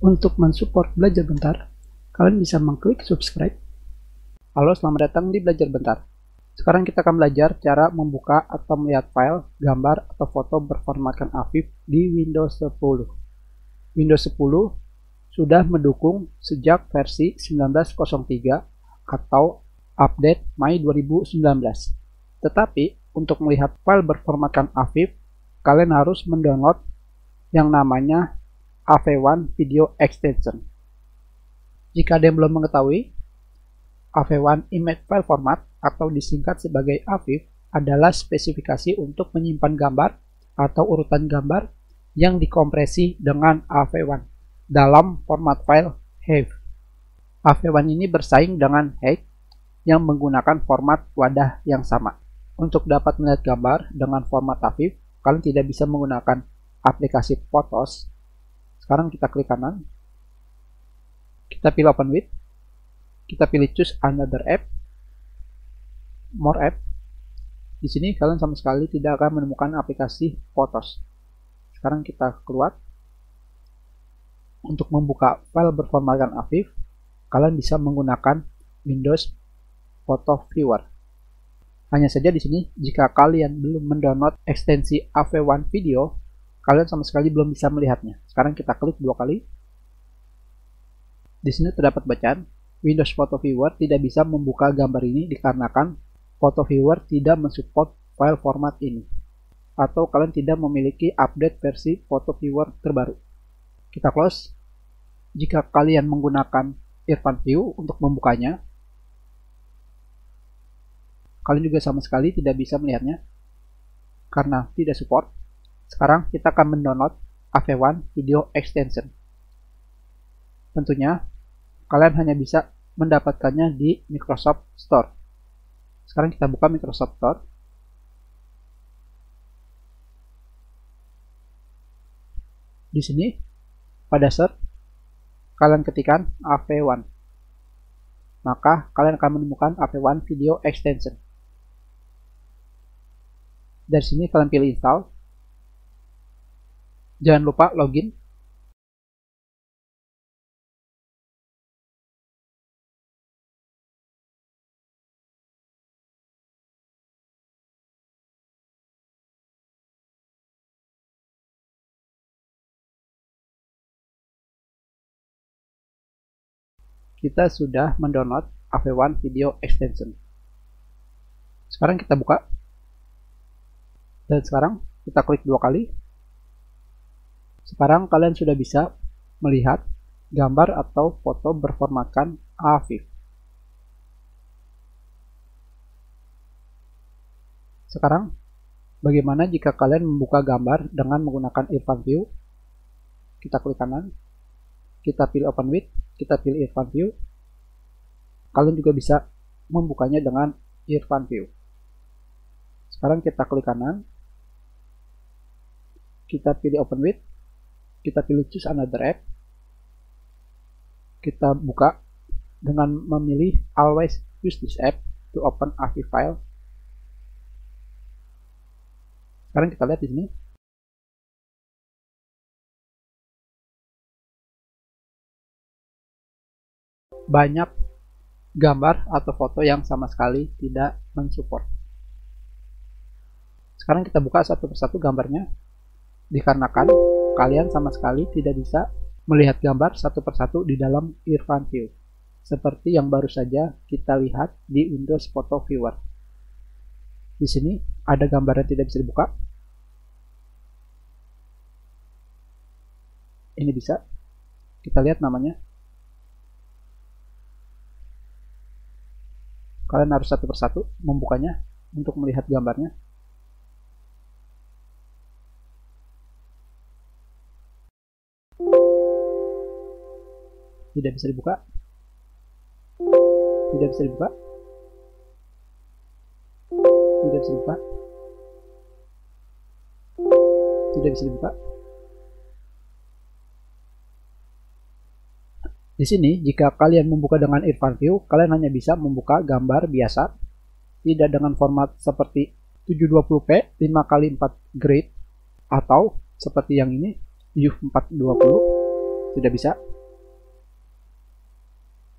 Untuk mensupport Belajar Bentar, kalian bisa mengklik subscribe. Halo, selamat datang di Belajar Bentar. Sekarang kita akan belajar cara membuka atau melihat file, gambar, atau foto berformatkan AVIF di Windows 10. Windows 10 sudah mendukung sejak versi 19.03 atau update Mei 2019. Tetapi untuk melihat file berformatkan AVIF, kalian harus mendownload yang namanya AV1 Video Extension. Jika ada yang belum mengetahui, AV1 Image File Format atau disingkat sebagai AVIF adalah spesifikasi untuk menyimpan gambar atau urutan gambar yang dikompresi dengan AV1 dalam format file HEIF. AV1 ini bersaing dengan HEIF yang menggunakan format wadah yang sama. Untuk dapat melihat gambar dengan format AVIF, kalian tidak bisa menggunakan aplikasi Photos. Sekarang kita klik kanan, kita pilih Open With, kita pilih Choose Another App, More App. Di sini kalian sama sekali tidak akan menemukan aplikasi Photos. Sekarang kita keluar. Untuk membuka file berformatkan AVIF, kalian bisa menggunakan Windows Photo Viewer. Hanya saja di sini, jika kalian belum mendownload ekstensi AV1 Video, kalian sama sekali belum bisa melihatnya. Sekarang kita klik dua kali. Di sini terdapat bacaan, Windows Photo Viewer tidak bisa membuka gambar ini dikarenakan Photo Viewer tidak mensupport file format ini. Atau kalian tidak memiliki update versi Photo Viewer terbaru. Kita close. Jika kalian menggunakan Irfan View untuk membukanya, kalian juga sama sekali tidak bisa melihatnya karena tidak support. Sekarang kita akan mendownload AV1 Video Extension. Tentunya kalian hanya bisa mendapatkannya di Microsoft Store. Sekarang kita buka Microsoft Store. Di sini pada search kalian ketikkan AV1. Maka kalian akan menemukan AV1 Video Extension. Dari sini kalian pilih install. Jangan lupa login. Kita sudah mendownload AV1 Video Extension. Sekarang kita buka. Dan sekarang kita klik dua kali. Sekarang kalian sudah bisa melihat gambar atau foto berformatkan AVIF. Sekarang, bagaimana jika kalian membuka gambar dengan menggunakan Irfan View? Kita klik kanan, kita pilih Open With, kita pilih Irfan View. Kalian juga bisa membukanya dengan Irfan View. Sekarang kita klik kanan, kita pilih Open With, kita pilih Choose Another App, kita buka dengan memilih Always Use this app to open AVIF file. Sekarang kita lihat di sini. Banyak gambar atau foto yang sama sekali tidak mensupport. Sekarang kita buka satu persatu gambarnya. Dikarenakan kalian sama sekali tidak bisa melihat gambar satu persatu di dalam Irfan View. Seperti yang baru saja kita lihat di Windows Photo Viewer. Di sini ada gambar yang tidak bisa dibuka. Ini bisa. Kita lihat namanya. Kalian harus satu persatu membukanya untuk melihat gambarnya. Tidak bisa dibuka. Tidak bisa dibuka. Tidak bisa dibuka. Tidak bisa dibuka. Di sini, jika kalian membuka dengan Irfan View, kalian hanya bisa membuka gambar biasa, tidak dengan format seperti 720p 5x4 grid, atau seperti yang ini, UF420, tidak bisa.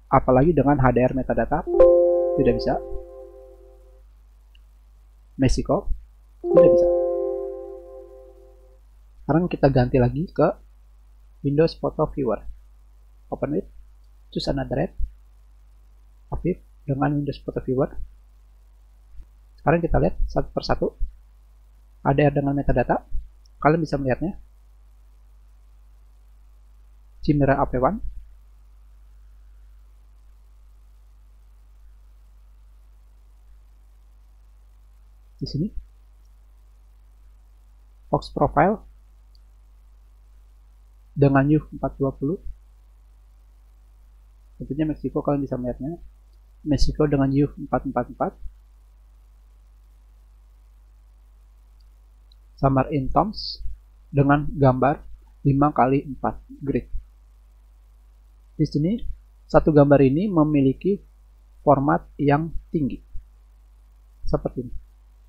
apalagi dengan HDR metadata tidak bisa. Mexico tidak bisa. Sekarang kita ganti lagi ke Windows Photo Viewer. Open it, choose another add, aktif dengan Windows Photo Viewer. Sekarang kita lihat satu persatu HDR dengan metadata. Kalian bisa melihatnya. Chimera AP1, di sini Fox Profile dengan U420. Tentunya Mexico, kalian bisa melihatnya. Mexico dengan U444. Summer in Tones dengan gambar 5x4 grid. Di sini satu gambar ini memiliki format yang tinggi seperti ini.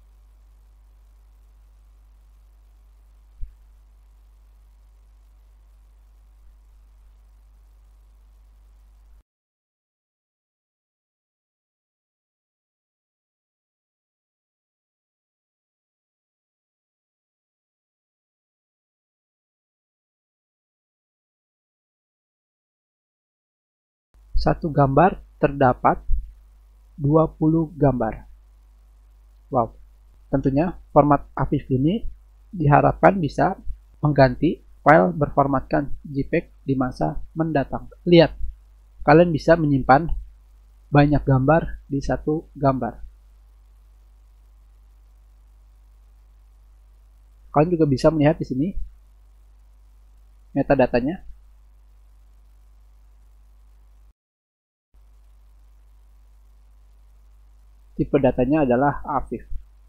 Satu gambar terdapat 20 gambar. Wow. Tentunya format AVIF ini diharapkan bisa mengganti file berformatkan JPEG di masa mendatang. Lihat, kalian bisa menyimpan banyak gambar di satu gambar. Kalian juga bisa melihat di sini metadatanya. Tipe datanya adalah AVIF.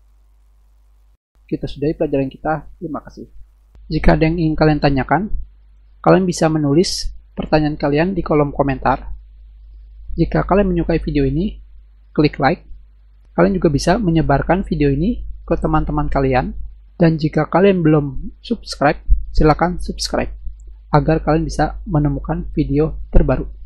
Kita sudahi pelajaran kita. Terima kasih. Jika ada yang ingin kalian tanyakan, kalian bisa menulis pertanyaan kalian di kolom komentar. Jika kalian menyukai video ini, klik like. Kalian juga bisa menyebarkan video ini ke teman-teman kalian. Dan jika kalian belum subscribe, silakan subscribe agar kalian bisa menemukan video terbaru.